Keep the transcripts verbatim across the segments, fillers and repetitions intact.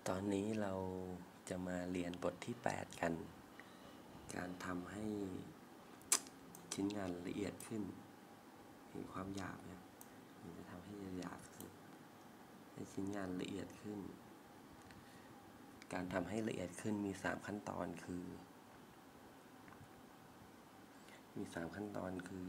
ตอนนี้เราจะมาเรียนบทที่แปดกันการทำให้ชิ้นงานละเอียดขึ้นเห็นความหยาบเนี่ยมันจะทำให้หยาบขึ้นให้ชิ้นงานละเอียดขึ้นการทำให้ละเอียดขึ้นมีสามขั้นตอนคือมีสามขั้นตอนคือ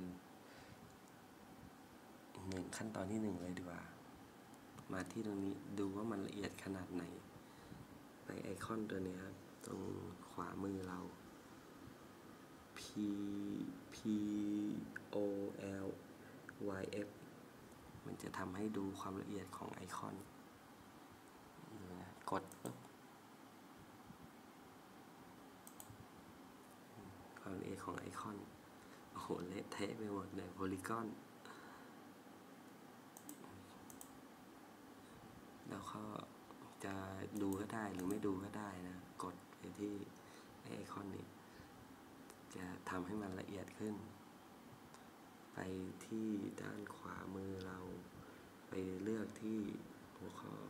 หนึ่งขั้นตอนที่หนึ่งเลยดีกว่ามาที่ตรงนี้ดูว่ามันละเอียดขนาดไหนไปไอคอนตัวนี้ครับตรงขวามือเรา P P O L Y F มันจะทำให้ดูความละเอียดของไอคอนกดปุ๊บความละเอียดของไอคอนโอ้โหเละเทะไปหมดเลยโพลีกอนแล้วก็จะดูก็ได้หรือไม่ดูก็ได้นะกดไปที่ไอคอนนี้จะทำให้มันละเอียดขึ้นไปที่ด้านขวามือเราไปเลือกที่หัวข้อ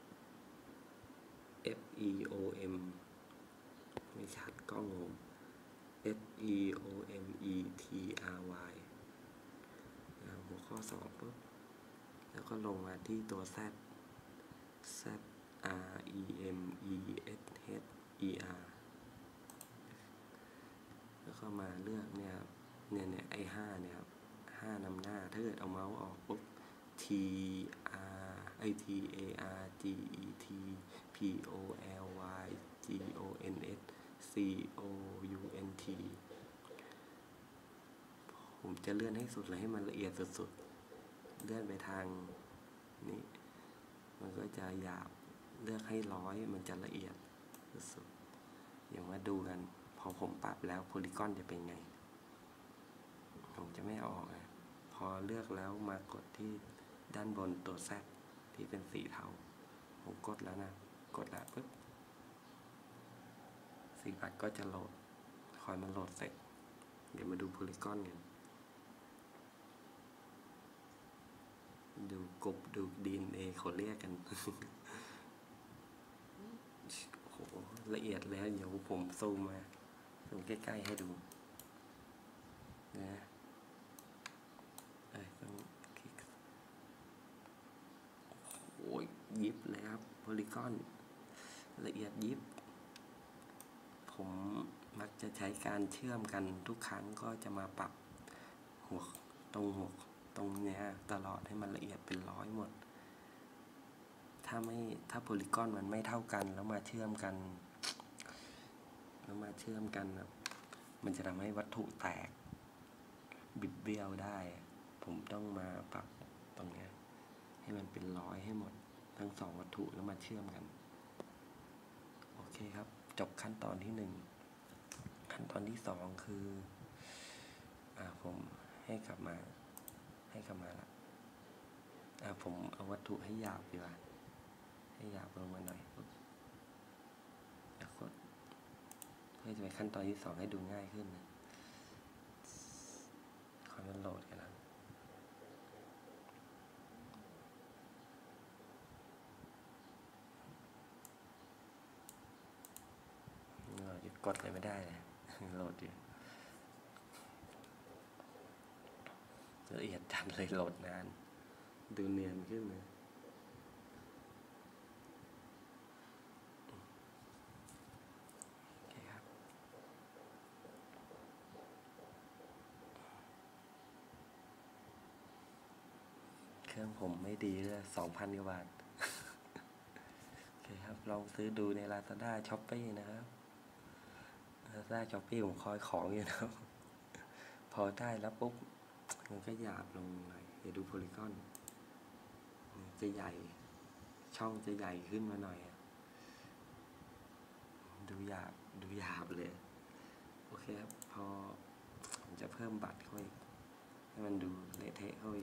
F E O M ไม่ชัดก็งง F E O M E T R Y หัวข้อสองปุ๊บแล้วก็ลงมาที่ตัว Z Z R E M E S H E R แล้วก็มาเลือกเนี่ยเนี่ยเนี่ยไอ้ห้าเนี่ยครับห้านำหน้าถ้าเกิดเอาเมาส์ออกปุ๊บ T R ไอ T A R G E T P O L Y G O N S C O U N T ผมจะเลื่อนให้สุดเลยให้มันละเอียดสุดๆเลื่อนไปทางนี้มันก็จะหยาบเลือกให้ร้อยมันจะละเอียดสุดๆอย่างมาดูกันพอผมปรับแล้วโพลีกอนจะเป็นไงผมจะไม่ออกนะพอเลือกแล้วมากดที่ด้านบนตัว Z ที่เป็นสีเทาผมกดแล้วนะกดแล้วปึ๊บสีบัตรก็จะโหลดคอยมันโหลดเสร็จเดี๋ยวมาดูโพลีกอนกันดูกบดูดี เอ็น เอ เขาเรียกกัน โหละเอียดแล้วเดี๋ยวผมซูมมาซูมใกล้ๆให้ดูนะเอ้ยต้องคลิกโอ้ยยิบเลยครับโพลีกอนละเอียดยิบผมมักจะใช้การเชื่อมกันทุกครั้งก็จะมาปรับหัวตรงหัวตรงเนี้ยตลอดให้มันละเอียดเป็นร้อยหมดถ้าไม่ถ้าโพลีกอนมันไม่เท่ากันแล้วมาเชื่อมกันแล้วมาเชื่อมกันมันจะทำให้วัตถุแตกบิดเบี้ยวได้ผมต้องมาปรับตรงนี้ให้มันเป็นร้อยให้หมดทั้งสองวัตถุแล้วมาเชื่อมกันโอเคครับจบขั้นตอนที่หนึ่งขั้นตอนที่สองคืออ่าผมให้กลับมาให้กลับมาละอ่าผมเอาวัตถุให้หยาบดีกว่าให้หยาบลงมาหน่อยแล้วกดเพื่อจะไปขั้นตอนที่สองให้ดูง่ายขึ้นนะคอยมันโหลดกันนะหยุดกดเลยไม่ได้เลยโหลดอยู่ละเอียดจัดเลยโหลดนานดูเนียนขึ้นเลยโอเคครับเครื่องผมไม่ดีเลยสองพันกว่าบาทโอเคครับลองซื้อดูใน Lazada Shopee นะครับ Lazada Shopee ผมคอยของอยู่นะครับพอได้แล้วปุ๊บมันก็หยาบลงหน่อยเดี๋ยวดูโพลีกอนจะใหญ่ช่องจะใหญ่ขึ้นมาหน่อยดูหยาบดูหยาบเลยโอเคครับพอผมจะเพิ่มบัตรเข้าไปให้มันดูเละเทะเข้าไป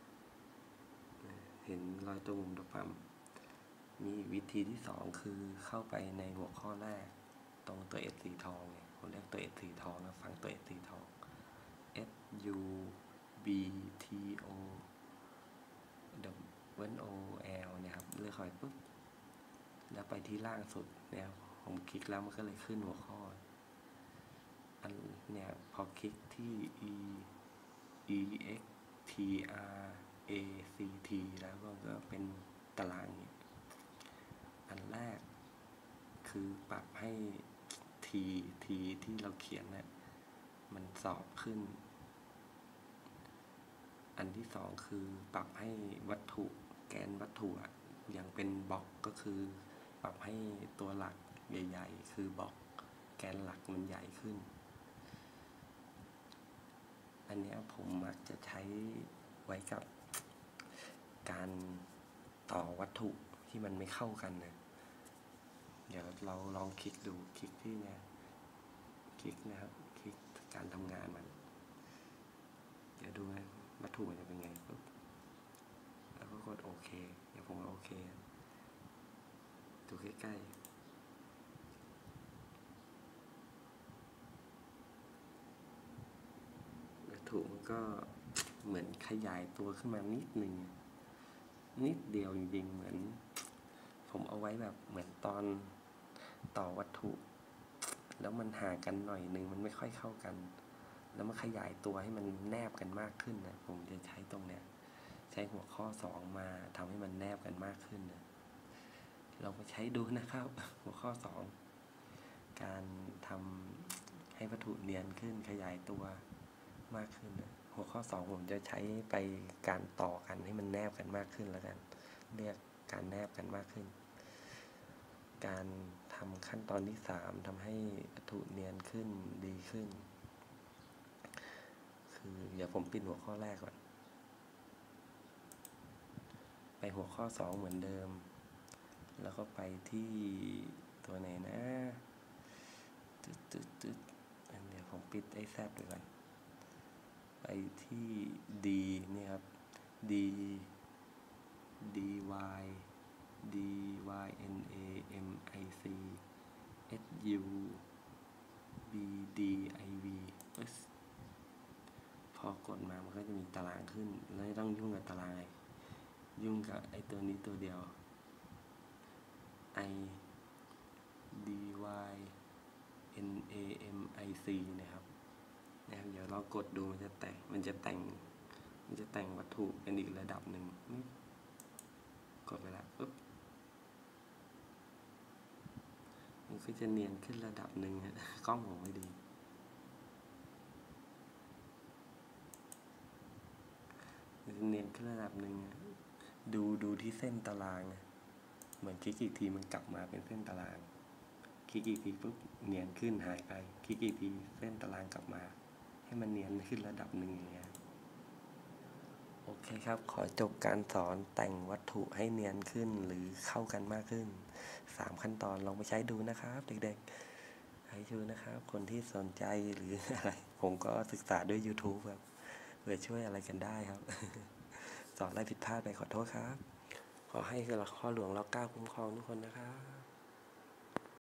เห็นรอยตัวมุมตัวปั๊มมีวิธีที่สองคือเข้าไปในหัวข้อแรกตรงตัว S สีทองเนี่ยผมเรียกตัว S สีทองนะฟังตัว S สีทอง S U B T O W O L เนี่ยครับเลือกคอยปุ๊บแล้วแล้วไปที่ล่างสุดเนี่ยผมคลิกแล้วมันก็เลยขึ้นหัวข้ออันเนี่ยพอคลิกที่ e e x t r a c t แล้วก็เป็นตารางนี้อันแรกคือปรับให้ t t ที่เราเขียนเนี่ยมันสอบขึ้นอันที่สองคือปรับให้วัตถุแกนวัตถุอย่างเป็นบล็อกก็คือปรับให้ตัวหลักใหญ่ๆคือบล็อกแกนหลักมันใหญ่ขึ้นอันนี้ผมมักจะใช้ไว้กับการต่อวัตถุที่มันไม่เข้ากันนะเดี๋ยวเราลองคลิกดูคลิกที่เนี่ยคลิกนะครับคลิกการทำงานมันเดี๋ยวดูนะวัตถุมันจะเป็นไงปุ๊บแล้วก็กดโอเคเดี๋ยวผมโอเคดูใกล้ๆวัตถุมันก็เหมือนขยายตัวขึ้นมานิดหนึ่งนิดเดียวจริงๆเหมือนผมเอาไว้แบบเหมือนตอนต่อวัตถุแล้วมันห่างกันหน่อยนึงมันไม่ค่อยเข้ากันแล้วมันขยายตัวให้มันแนบกันมากขึ้นนะผมจะใช้ตรงเนี้ยใช้หัวข้อสองมาทำให้มันแนบกันมากขึ้นนะเราไปใช้ดูนะครับหัวข้อสองการทำให้วัตถุเนียนขึ้นขยายตัวมากขึ้นนะหัวข้อสองผมจะใช้ไปการต่อกันให้มันแนบกันมากขึ้นแล้วกันเรียกการแนบกันมากขึ้นการทำขั้นตอนที่สามทำให้วัตถุเนียนขึ้นดีขึ้นคือเดี๋ยวผมปิดหัวข้อแรกก่อนไปหัวข้อสองเหมือนเดิมแล้วก็ไปที่ตัวไหนนะตึ๊ดตึ๊ดตึ๊ดเดี๋ยวผมปิดไอ้แซดไปก่อนไปที่ D นี่ครับ D D Y D Y N A M I C S U B D I V พอกดมามันก็จะมีตารางขึ้นแล้วไม่ต้องยุ่งกับตารางยุ่งกับไอ้ตัวนี้ตัวเดียว I D Y N A M I C นะครับนะครับเดี๋ยวเรากดดูมันจะแต่งมันจะแต่งมันจะแต่งวัตถุเป็นอีกระดับหนึ่งกดไปแล้วปุ๊บมันก็จะเนียนขึ้นระดับหนึ่งกล้องผมไม่ดีมันจะเนียนขึ้นระดับหนึ่งดูดูที่เส้นตารางเหมือนคลิกอีกทีมันกลับมาเป็นเส้นตารางคลิกอีกทีปุ๊บเนียนขึ้นหายไปคลิกอีกทีเส้นตารางกลับมาให้มันเนียนขึ้นระดับหนึ่งอย่างเงี้ยโอเคครับขอจบการสอนแต่งวัตถุให้เนียนขึ้นหรือเข้ากันมากขึ้นสามขั้นตอนลองไปใช้ดูนะครับเด็กๆใช้ดูนะครับคนที่สนใจหรืออะไรผมก็ศึกษาด้วย YouTube ครับเพื่อช่วยอะไรกันได้ครับ สอนอะไรผิดพลาดไปขอโทษครับขอให้ข้อหลวงเราก้าวคุ้มครองทุกคนนะครับ